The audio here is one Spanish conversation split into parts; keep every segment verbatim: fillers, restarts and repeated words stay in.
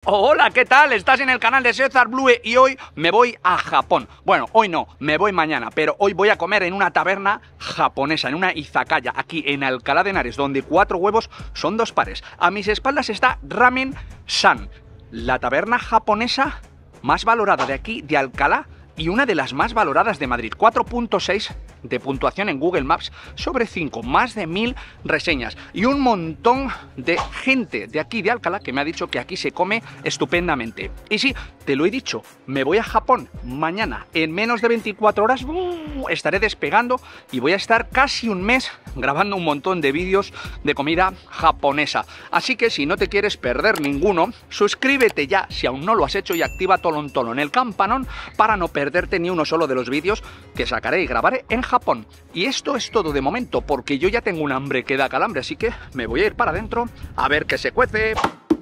Hola, ¿qué tal? Estás en el canal de César Blue y hoy me voy a Japón. Bueno, hoy no, me voy mañana, pero hoy voy a comer en una taberna japonesa, en una izakaya, aquí en Alcalá de Henares, donde cuatro huevos son dos pares. A mis espaldas está Ramen San, la taberna japonesa más valorada de aquí, de Alcalá, y una de las más valoradas de Madrid. cuatro punto seis de puntuación en Google Maps sobre cinco, más de mil reseñas y un montón de gente de aquí de Alcalá que me ha dicho que aquí se come estupendamente. Y sí, te lo he dicho, me voy a Japón mañana. En menos de veinticuatro horas uh, estaré despegando y voy a estar casi un mes grabando un montón de vídeos de comida japonesa. Así que si no te quieres perder ninguno, suscríbete ya si aún no lo has hecho y activa tolon tolon el campanón para no perderte ni uno solo de los vídeos que sacaré y grabaré en Japón. Y esto es todo de momento, porque yo ya tengo un hambre que da calambre, así que me voy a ir para adentro a ver qué se cuece.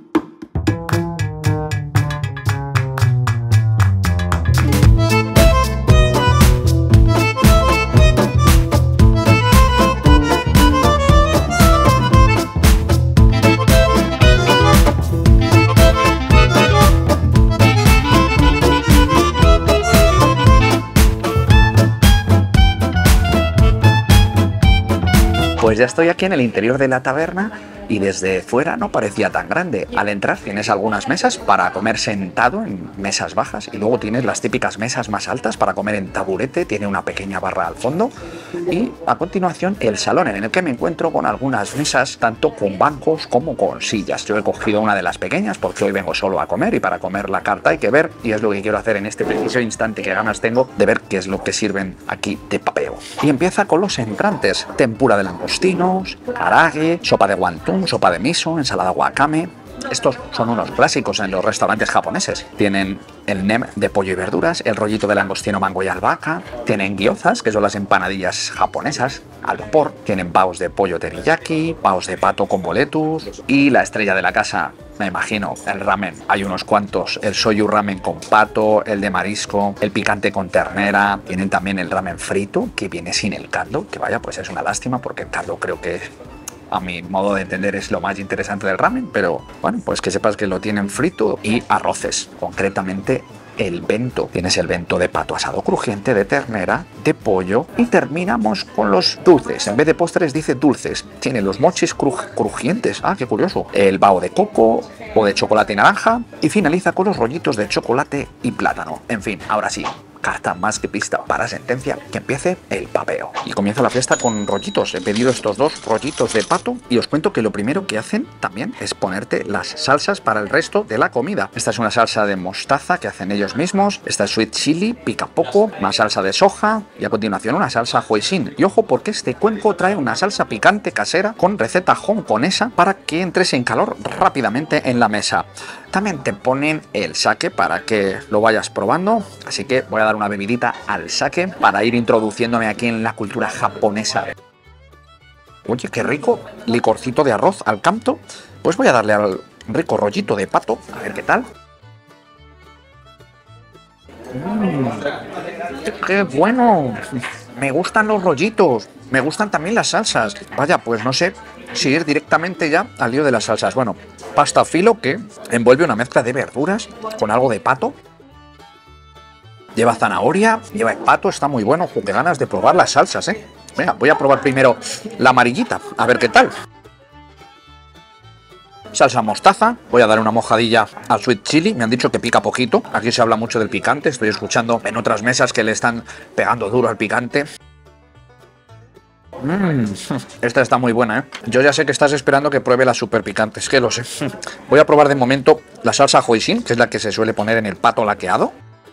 Pues ya estoy aquí en el interior de la taberna y desde fuera no parecía tan grande. Al entrar tienes algunas mesas para comer sentado en mesas bajas y luego tienes las típicas mesas más altas para comer en taburete, tiene una pequeña barra al fondo y a continuación el salón en el que me encuentro con algunas mesas tanto con bancos como con sillas. Yo he cogido una de las pequeñas porque hoy vengo solo a comer y para comer la carta hay que ver y es lo que quiero hacer en este preciso instante, que ganas tengo de ver qué es lo que sirven aquí de papeo. Y empieza con los entrantes: tempura de langostinos, karage, sopa de wonton, sopa de miso, ensalada wakame. Estos son unos clásicos en los restaurantes japoneses. Tienen el nem de pollo y verduras, el rollito de langostino, mango y albahaca. Tienen gyozas, que son las empanadillas japonesas al vapor. Tienen paos de pollo teriyaki, paos de pato con boletus y la estrella de la casa, me imagino, el ramen. Hay unos cuantos: el soyu ramen con pato, el de marisco, el picante con ternera. Tienen también el ramen frito, que viene sin el caldo, que vaya, pues es una lástima porque el caldo creo que, a mi modo de entender, es lo más interesante del ramen, pero bueno, pues que sepas que lo tienen frito. Y arroces, concretamente el bento. Tienes el bento de pato asado crujiente, de ternera, de pollo y terminamos con los dulces. En vez de postres dice dulces. Tiene los mochis cruj crujientes, ah, qué curioso, el bao de coco o de chocolate y naranja y finaliza con los rollitos de chocolate y plátano. En fin, ahora sí, carta más que pista para sentencia, que empiece el papeo. Y comienza la fiesta con rollitos. He pedido estos dos rollitos de pato y os cuento que lo primero que hacen también es ponerte las salsas para el resto de la comida. Esta es una salsa de mostaza que hacen ellos mismos. Esta es sweet chili, pica poco, más salsa de soja y a continuación una salsa hoisin. Y ojo, porque este cuenco trae una salsa picante casera con receta hongkonesa para que entres en calor rápidamente en la mesa. También te ponen el sake para que lo vayas probando, así que voy a dar una bebidita al sake para ir introduciéndome aquí en la cultura japonesa. Oye, qué rico licorcito de arroz al canto. Pues voy a darle al rico rollito de pato, a ver qué tal. Mm, ¡qué bueno! Me gustan los rollitos, me gustan también las salsas. Vaya, pues no sé si ir directamente ya al lío de las salsas. Bueno, pasta filo que envuelve una mezcla de verduras con algo de pato. Lleva zanahoria, lleva el pato, está muy bueno. Qué ganas de probar las salsas, ¿eh? Venga, voy a probar primero la amarillita, a ver qué tal. Salsa mostaza, voy a dar una mojadilla al sweet chili. Me han dicho que pica poquito, aquí se habla mucho del picante. Estoy escuchando en otras mesas que le están pegando duro al picante. Mmm, esta está muy buena, ¿eh? Yo ya sé que estás esperando que pruebe las super picantes, que lo sé. Voy a probar de momento la salsa hoisin, que es la que se suele poner en el pato laqueado.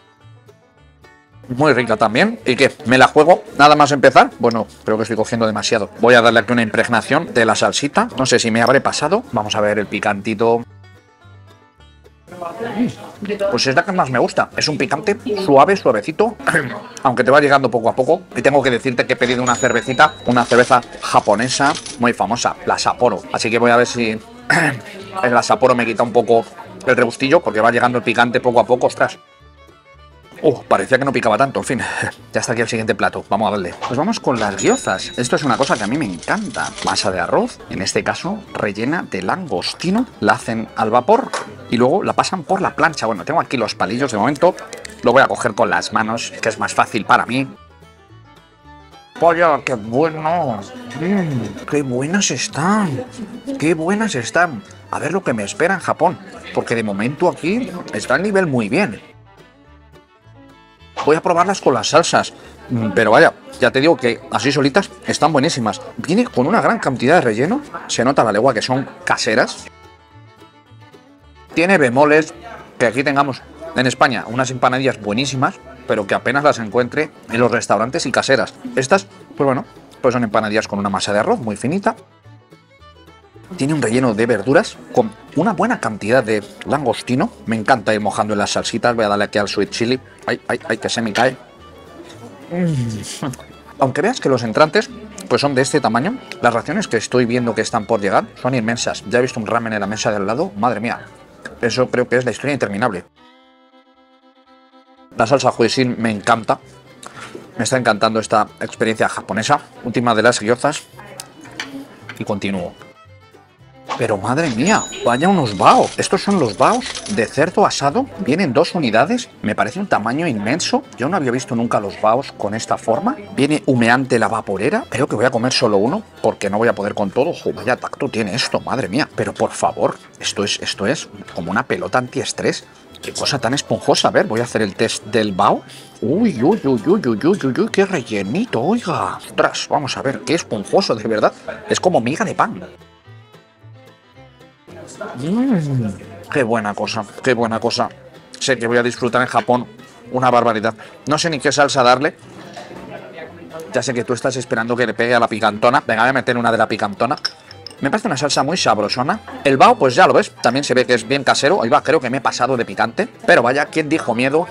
Muy rica también. ¿Y qué? ¿Me la juego nada más empezar? Bueno, creo que estoy cogiendo demasiado. Voy a darle aquí una impregnación de la salsita. No sé si me habré pasado. Vamos a ver el picantito. Pues es la que más me gusta. Es un picante suave, suavecito, aunque te va llegando poco a poco. Y tengo que decirte que he pedido una cervecita, una cerveza japonesa muy famosa, la Sapporo. Así que voy a ver si la Sapporo me quita un poco el rebustillo, porque va llegando el picante poco a poco. Ostras, Oh, parecía que no picaba tanto, en fin. Ya está aquí el siguiente plato, vamos a darle. Pues vamos con las gyozas. Esto es una cosa que a mí me encanta. Masa de arroz, en este caso rellena de langostino. La hacen al vapor y luego la pasan por la plancha. Bueno, tengo aquí los palillos de momento. Lo voy a coger con las manos, que es más fácil para mí. ¡Vaya, qué bueno! Mm, ¡Qué buenas están! ¡Qué buenas están! A ver lo que me espera en Japón, porque de momento aquí está el nivel muy bien. Voy a probarlas con las salsas, pero vaya, ya te digo que así solitas están buenísimas. Viene con una gran cantidad de relleno, se nota a la legua que son caseras. Tiene bemoles, que aquí tengamos en España unas empanadillas buenísimas, pero que apenas las encuentre en los restaurantes y caseras. Estas, pues bueno, pues son empanadillas con una masa de arroz muy finita. Tiene un relleno de verduras con una buena cantidad de langostino. Me encanta ir mojando en las salsitas. Voy a darle aquí al sweet chili. Ay, ay, ay, que se me cae. Mm. Aunque veas que los entrantes pues son de este tamaño, las raciones que estoy viendo que están por llegar son inmensas. Ya he visto un ramen en la mesa de al lado. Madre mía, eso creo que es la historia interminable. La salsa hoisin me encanta. Me está encantando esta experiencia japonesa. Última de las gyozas. Y continúo. Pero madre mía, vaya unos bao. Estos son los baos de cerdo asado. Vienen dos unidades. Me parece un tamaño inmenso. Yo no había visto nunca los baos con esta forma. Viene humeante la vaporera. Creo que voy a comer solo uno porque no voy a poder con todo. Ojo, vaya tacto tiene esto, madre mía. Pero por favor, esto es, esto es como una pelota antiestrés. Qué cosa tan esponjosa. A ver, voy a hacer el test del bao. Uy, uy, uy, uy, uy, uy, uy, uy, qué rellenito, oiga. Ostras, vamos a ver, qué esponjoso, de verdad. Es como miga de pan. Mm, qué buena cosa, qué buena cosa. Sé que voy a disfrutar en Japón una barbaridad. No sé ni qué salsa darle. Ya sé que tú estás esperando que le pegue a la picantona. Venga, voy a meter una de la picantona. Me parece una salsa muy sabrosona. El bao, pues ya lo ves, también se ve que es bien casero. Ahí va, creo que me he pasado de picante. Pero vaya, ¿quién dijo miedo?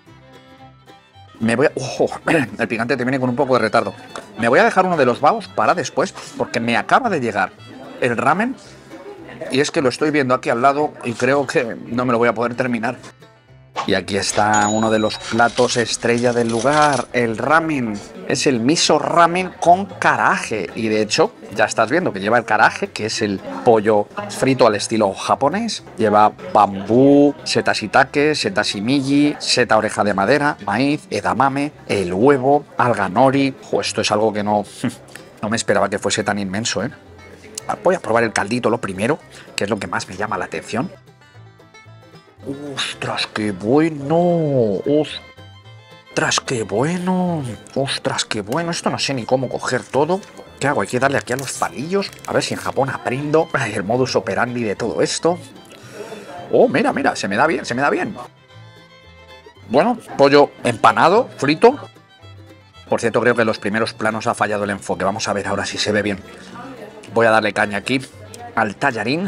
Me voy a... Oh, el picante te viene con un poco de retardo. Me voy a dejar uno de los baos para después, porque me acaba de llegar el ramen. Y es que lo estoy viendo aquí al lado y creo que no me lo voy a poder terminar. Y aquí está uno de los platos estrella del lugar, el ramen. Es el miso ramen con karaage. Y de hecho, ya estás viendo que lleva el karaage, que es el pollo frito al estilo japonés. Lleva bambú, seta shiitake, seta shimiji, seta oreja de madera, maíz, edamame, el huevo, alga nori. Jo, esto es algo que no, no me esperaba que fuese tan inmenso, ¿eh? Voy a probar el caldito lo primero, que es lo que más me llama la atención. ¡Ostras, qué bueno! ¡Ostras, qué bueno! ¡Ostras, qué bueno! Esto no sé ni cómo coger todo. ¿Qué hago? Hay que darle aquí a los palillos. A ver si en Japón aprendo el modus operandi de todo esto. ¡Oh, mira, mira! Se me da bien, se me da bien. Bueno, pollo empanado, frito. Por cierto, creo que en los primeros planos ha fallado el enfoque. Vamos a ver ahora si se ve bien. Voy a darle caña aquí al tallarín.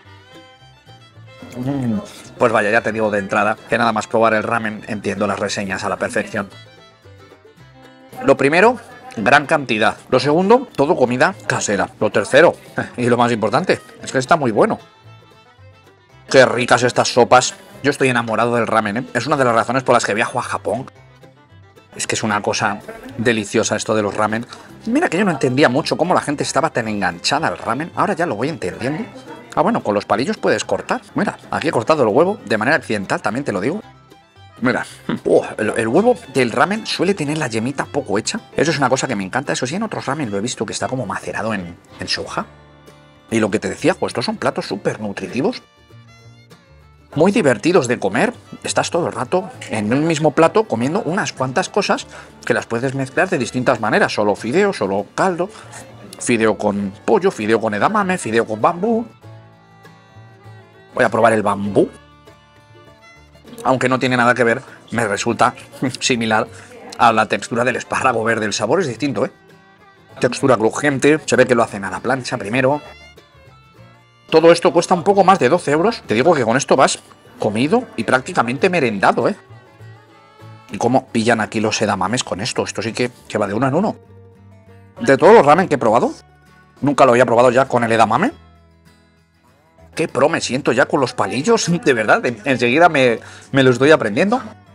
Mm, pues vaya, ya te digo de entrada que nada más probar el ramen entiendo las reseñas a la perfección. Lo primero, gran cantidad. Lo segundo, todo comida casera. Lo tercero, y lo más importante, es que está muy bueno. Qué ricas estas sopas. Yo estoy enamorado del ramen, ¿eh? Es una de las razones por las que viajo a Japón. Es que es una cosa deliciosa esto de los ramen. Mira que yo no entendía mucho cómo la gente estaba tan enganchada al ramen. Ahora ya lo voy entendiendo. Ah, bueno, con los palillos puedes cortar. Mira, aquí he cortado el huevo de manera accidental, también te lo digo. Mira, oh, el, el huevo del ramen suele tener la yemita poco hecha. Eso es una cosa que me encanta. Eso sí, en otros ramen lo he visto que está como macerado en, en soja. Y lo que te decía, pues estos son platos súper nutritivos. Muy divertidos de comer. Estás todo el rato en un mismo plato comiendo unas cuantas cosas que las puedes mezclar de distintas maneras. Solo fideo, solo caldo, fideo con pollo, fideo con edamame, fideo con bambú. Voy a probar el bambú. Aunque no tiene nada que ver, me resulta similar a la textura del espárrago verde. El sabor es distinto, ¿eh? Textura crujiente, se ve que lo hacen a la plancha primero. Todo esto cuesta un poco más de doce euros. Te digo que con esto vas comido y prácticamente merendado, ¿eh? ¿Y cómo pillan aquí los edamames con esto? Esto sí que, que va de uno en uno. De todos los ramen que he probado, nunca lo había probado ya con el edamame. Qué pro me siento ya con los palillos, de verdad. Enseguida me, me lo estoy aprendiendo.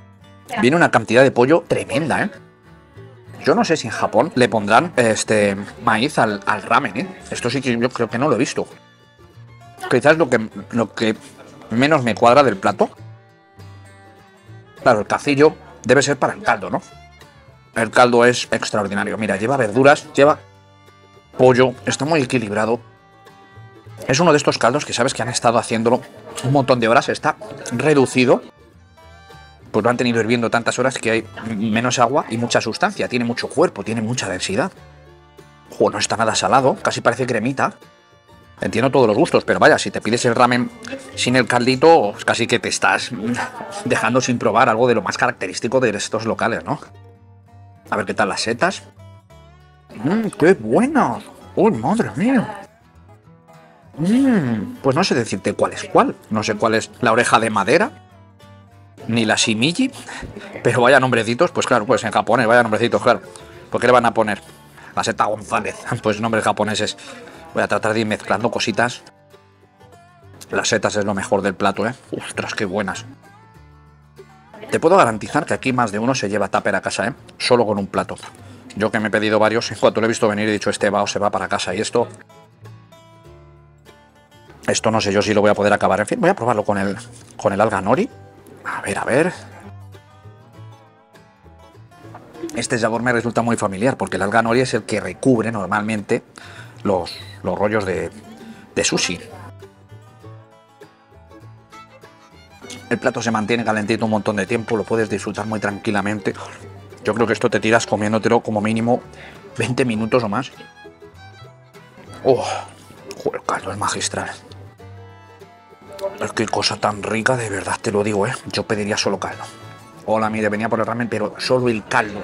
Viene una cantidad de pollo tremenda, ¿eh? Yo no sé si en Japón le pondrán este maíz al, al ramen, ¿eh? Esto sí que yo creo que no lo he visto. Quizás lo que, lo que menos me cuadra del plato. Claro, el cacillo debe ser para el caldo, ¿no? El caldo es extraordinario. Mira, lleva verduras, lleva pollo, está muy equilibrado. Es uno de estos caldos que sabes que han estado haciéndolo un montón de horas, está reducido. Pues lo han tenido hirviendo tantas horas que hay menos agua y mucha sustancia. Tiene mucho cuerpo, tiene mucha densidad. Ojo, no está nada salado, casi parece cremita. Entiendo todos los gustos, pero vaya, si te pides el ramen sin el caldito, casi que te estás dejando sin probar algo de lo más característico de estos locales, ¿no? A ver qué tal las setas. ¡Mmm, qué buenas! ¡Uy, madre mía! Mmm, pues no sé decirte cuál es cuál. No sé cuál es la oreja de madera, ni la shimiji, pero vaya nombrecitos, pues claro, pues en japonés, vaya nombrecitos, claro. ¿Por qué le van a poner? La seta González, pues nombres japoneses. Voy a tratar de ir mezclando cositas. Las setas es lo mejor del plato, ¿eh? ¡Ostras, qué buenas! Te puedo garantizar que aquí más de uno se lleva tupper a casa, ¿eh? Solo con un plato. Yo que me he pedido varios, en cuanto lo he visto venir he dicho, este va o se va para casa. Y esto... Esto no sé yo si lo voy a poder acabar. En fin, voy a probarlo con el, con el alga nori. A ver, a ver... Este sabor me resulta muy familiar, porque el alga nori es el que recubre normalmente los, los rollos de, de sushi. El plato se mantiene calentito un montón de tiempo, lo puedes disfrutar muy tranquilamente. Yo creo que esto te tiras comiéndotelo como mínimo veinte minutos o más. ¡Oh! El caldo es magistral. Es que cosa tan rica, de verdad te lo digo, ¿eh? Yo pediría solo caldo. Hola, mire, venía por el ramen, pero solo el caldo.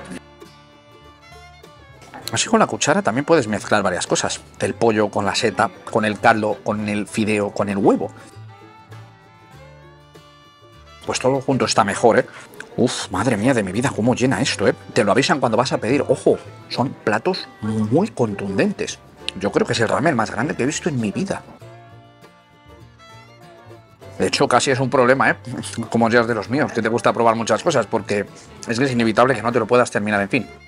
Así con la cuchara también puedes mezclar varias cosas. El pollo con la seta, con el caldo, con el fideo, con el huevo. Pues todo junto está mejor, ¿eh? Uf, madre mía de mi vida, cómo llena esto, ¿eh? Te lo avisan cuando vas a pedir. Ojo, son platos muy contundentes. Yo creo que es el ramen más grande que he visto en mi vida. De hecho, casi es un problema, ¿eh? Como ya es de los míos, que te gusta probar muchas cosas, porque es que es inevitable que no te lo puedas terminar, en fin.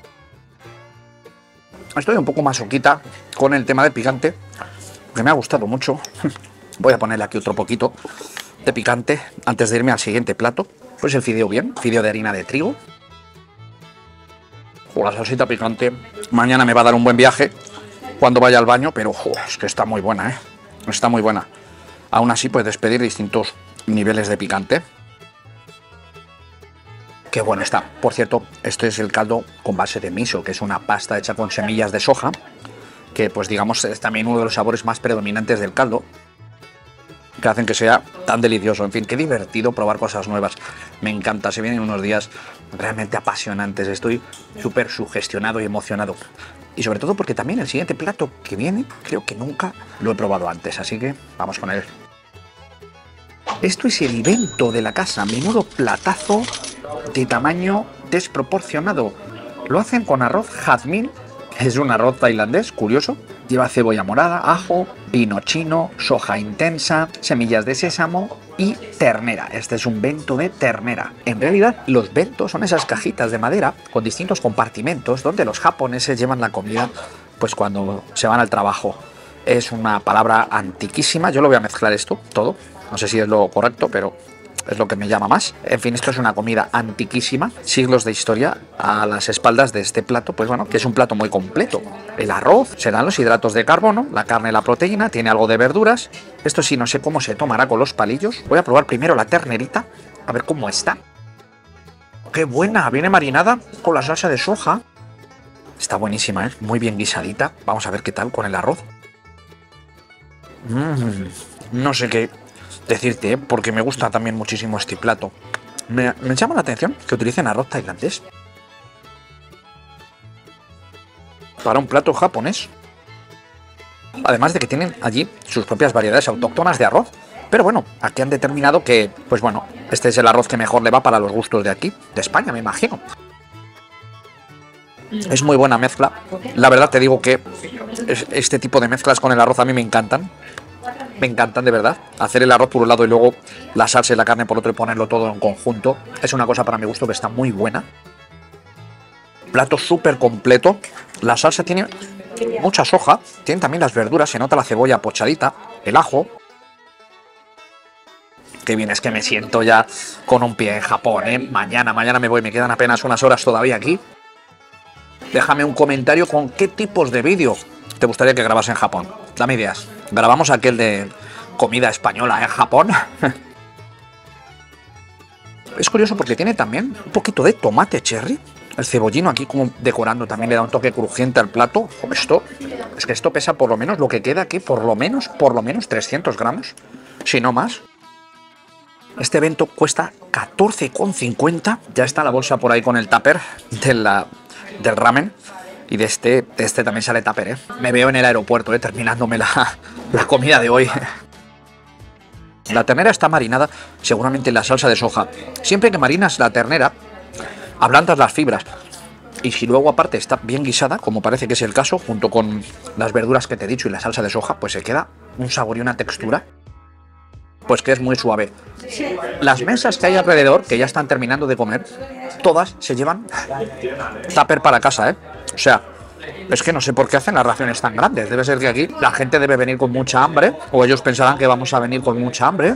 Estoy un poco masoquita con el tema de picante, porque me ha gustado mucho. Voy a ponerle aquí otro poquito de picante antes de irme al siguiente plato. Pues el fideo bien, fideo de harina de trigo. Con la salsita picante. Mañana me va a dar un buen viaje cuando vaya al baño, pero jo, es que está muy buena, ¿eh? Está muy buena. Aún así puedes pedir distintos niveles de picante. Qué bueno está. Por cierto, este es el caldo con base de miso, que es una pasta hecha con semillas de soja, que pues digamos es también uno de los sabores más predominantes del caldo, que hacen que sea tan delicioso. En fin, qué divertido probar cosas nuevas. Me encanta, se vienen unos días realmente apasionantes. Estoy súper sugestionado y emocionado. Y sobre todo porque también el siguiente plato que viene, creo que nunca lo he probado antes. Así que vamos con él. Esto es el evento de la casa. Menudo platazo de tamaño desproporcionado. Lo hacen con arroz jazmín, que es un arroz tailandés, curioso. Lleva cebolla morada, ajo, vino chino, soja intensa, semillas de sésamo y ternera. Este es un bento de ternera. En realidad, los bentos son esas cajitas de madera con distintos compartimentos donde los japoneses llevan la comida pues cuando se van al trabajo. Es una palabra antiquísima. Yo lo voy a mezclar esto, todo. No sé si es lo correcto, pero es lo que me llama más. En fin, esto es una comida antiquísima, siglos de historia a las espaldas de este plato, pues bueno, que es un plato muy completo. El arroz, serán los hidratos de carbono, la carne, la proteína, tiene algo de verduras. Esto sí, no sé cómo se tomará con los palillos. Voy a probar primero la ternerita, a ver cómo está. ¡Qué buena! Viene marinada con la salsa de soja. Está buenísima, ¿eh? Muy bien guisadita. Vamos a ver qué tal con el arroz. Mm, no sé qué decirte, ¿eh? Porque me gusta también muchísimo este plato. Me, me llama la atención que utilicen arroz tailandés para un plato japonés. Además de que tienen allí sus propias variedades autóctonas de arroz. Pero bueno, aquí han determinado que, pues bueno, este es el arroz que mejor le va para los gustos de aquí, de España, me imagino. Es muy buena mezcla. La verdad te digo que este tipo de mezclas con el arroz a mí me encantan. me encantan de verdad. Hacer el arroz por un lado y luego la salsa y la carne por otro y ponerlo todo en conjunto. Es una cosa para mi gusto que está muy buena. Plato súper completo. La salsa tiene mucha soja. Tiene también las verduras. Se nota la cebolla pochadita. El ajo. Qué bien, es que me siento ya con un pie en Japón, ¿eh? Mañana, mañana me voy. Me quedan apenas unas horas todavía aquí. Déjame un comentario con qué tipos de vídeo te gustaría que grabase en Japón. Dame ideas. Grabamos aquel de comida española en Japón. Es curioso porque tiene también un poquito de tomate cherry. El cebollino aquí como decorando también le da un toque crujiente al plato. Esto, es que esto pesa por lo menos lo que queda aquí, por lo menos, por lo menos trescientos gramos, si no más. Este evento cuesta catorce con cincuenta. Ya está la bolsa por ahí con el tupper de la, del ramen. Y de este, de este también sale tupper, ¿eh? Me veo en el aeropuerto, ¿eh? Terminándome la, la comida de hoy. La ternera está marinada seguramente en la salsa de soja. Siempre que marinas la ternera, ablandas las fibras. Y si luego aparte está bien guisada, como parece que es el caso, junto con las verduras que te he dicho y la salsa de soja, pues se queda un sabor y una textura, pues que es muy suave. Las mesas que hay alrededor, que ya están terminando de comer, todas se llevan tupper para casa, ¿eh? O sea, es que no sé por qué hacen las raciones tan grandes. Debe ser que aquí la gente debe venir con mucha hambre, o ellos pensarán que vamos a venir con mucha hambre.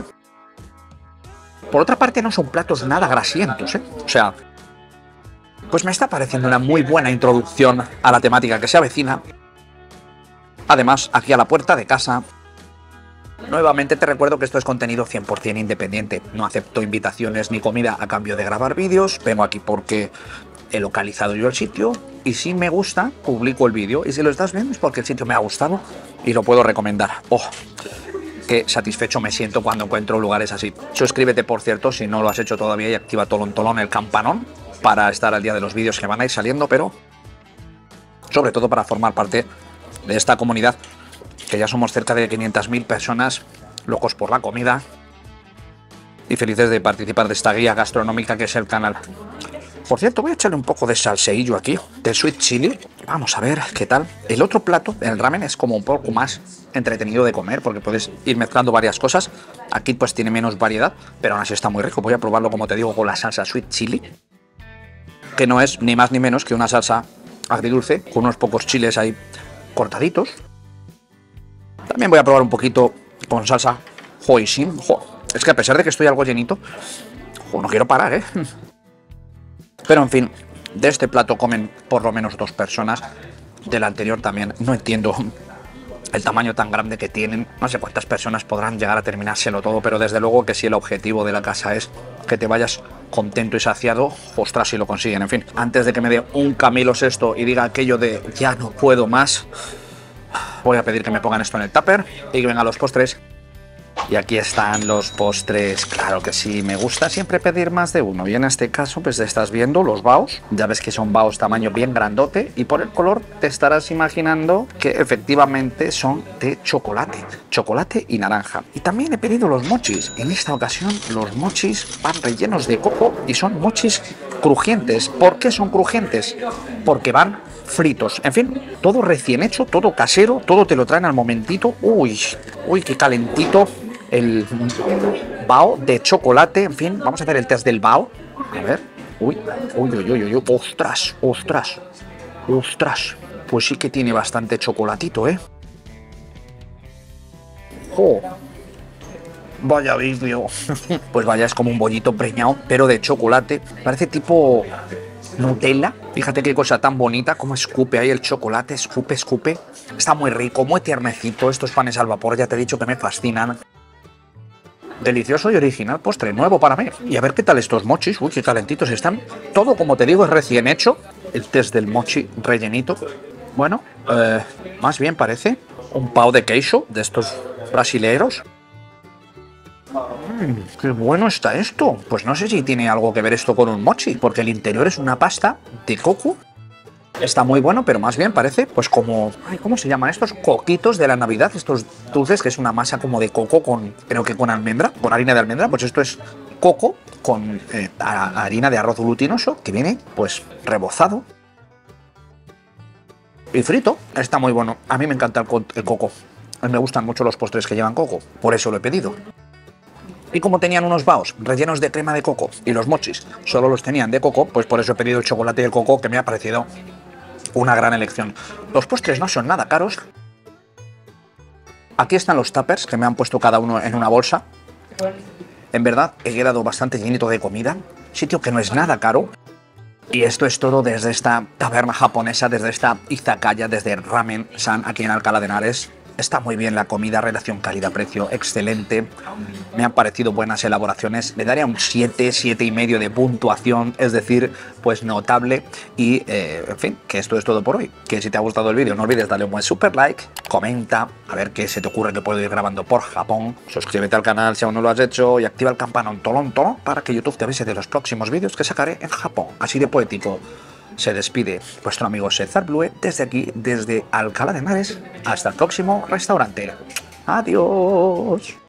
Por otra parte, no son platos nada grasientos, ¿eh? O sea, pues me está pareciendo una muy buena introducción a la temática que se avecina. Además, aquí a la puerta de casa, nuevamente te recuerdo que esto es contenido cien por cien independiente. No acepto invitaciones ni comida a cambio de grabar vídeos. Vengo aquí porque he localizado yo el sitio y si me gusta, publico el vídeo. Y si lo estás viendo es porque el sitio me ha gustado y lo puedo recomendar. ¡Oh! Qué satisfecho me siento cuando encuentro lugares así. Suscríbete, por cierto, si no lo has hecho todavía, y activa tolón tolón el campanón para estar al día de los vídeos que van a ir saliendo, pero sobre todo para formar parte de esta comunidad, que ya somos cerca de quinientas mil personas locos por la comida y felices de participar de esta guía gastronómica que es el canal. Por cierto, voy a echarle un poco de salseillo aquí, de sweet chili. Vamos a ver qué tal. El otro plato, el ramen, es como un poco más entretenido de comer porque puedes ir mezclando varias cosas. Aquí pues tiene menos variedad, pero aún así está muy rico. Voy a probarlo, como te digo, con la salsa sweet chili, que no es ni más ni menos que una salsa agridulce con unos pocos chiles ahí cortaditos. También voy a probar un poquito con salsa hoisin. Jo, es que a pesar de que estoy algo llenito, jo, no quiero parar, ¿eh? Pero en fin, de este plato comen por lo menos dos personas. Del anterior también. No entiendo el tamaño tan grande que tienen. No sé cuántas personas podrán llegar a terminárselo todo, pero desde luego que si el objetivo de la casa es que te vayas contento y saciado, ostras, si lo consiguen. En fin, antes de que me dé un Camilo sexto y diga aquello de ya no puedo más, voy a pedir que me pongan esto en el tupper y que vengan los postres. Y aquí están los postres. Claro que sí, me gusta siempre pedir más de uno. Y en este caso, pues estás viendo los baos. Ya ves que son baos tamaño bien grandote. Y por el color te estarás imaginando que efectivamente son de chocolate. Chocolate y naranja. Y también he pedido los mochis. En esta ocasión los mochis van rellenos de coco y son mochis crujientes. ¿Por qué son crujientes? Porque van fritos. En fin, todo recién hecho, todo casero, todo te lo traen al momentito. Uy, uy, qué calentito el bao de chocolate. En fin, vamos a hacer el test del bao. A ver, uy, uy, uy, uy, uy, ostras, ostras, ostras. Pues sí que tiene bastante chocolatito, ¿eh? ¡Oh! Vaya vídeo. Pues vaya, es como un bollito preñado, pero de chocolate. Parece tipo Nutella. Fíjate qué cosa tan bonita, como escupe ahí el chocolate, escupe, escupe. Está muy rico, muy tiernecito. Estos panes al vapor, ya te he dicho que me fascinan. Delicioso y original postre, nuevo para mí. Y a ver qué tal estos mochis. Uy, qué calentitos están. Todo, como te digo, es recién hecho. El test del mochi rellenito. Bueno, eh, más bien parece un pão de queijo de estos brasileros. Mmm, qué bueno está esto. Pues no sé si tiene algo que ver esto con un mochi, porque el interior es una pasta de coco. Está muy bueno, pero más bien parece pues como... Ay, ¿cómo se llaman estos? Coquitos de la Navidad, estos dulces, que es una masa como de coco con, creo que con almendra, con harina de almendra. Pues esto es coco con eh, harina de arroz glutinoso, que viene pues rebozado y frito. Está muy bueno. A mí me encanta el, co el coco. me gustan mucho los postres que llevan coco, por eso lo he pedido. Y como tenían unos baos rellenos de crema de coco y los mochis solo los tenían de coco, pues por eso he pedido el chocolate y el coco, que me ha parecido una gran elección. Los postres no son nada caros. Aquí están los tuppers que me han puesto cada uno en una bolsa. En verdad he quedado bastante llenito de comida, sitio que no es nada caro. Y esto es todo desde esta taberna japonesa, desde esta izakaya, desde Ramen San aquí en Alcalá de Henares. Está muy bien la comida, relación calidad-precio, excelente. Me han parecido buenas elaboraciones. Le daría un siete, siete y medio de puntuación, es decir, pues notable. Y, eh, en fin, que esto es todo por hoy. Que si te ha gustado el vídeo no olvides darle un buen super like, comenta, a ver qué se te ocurre que puedo ir grabando por Japón. Suscríbete al canal si aún no lo has hecho y activa el campanón tolón tolón para que YouTube te avise de los próximos vídeos que sacaré en Japón. Así de poético. Se despide vuestro amigo César Blue desde aquí, desde Alcalá de Henares. Hasta el próximo restaurante. Adiós.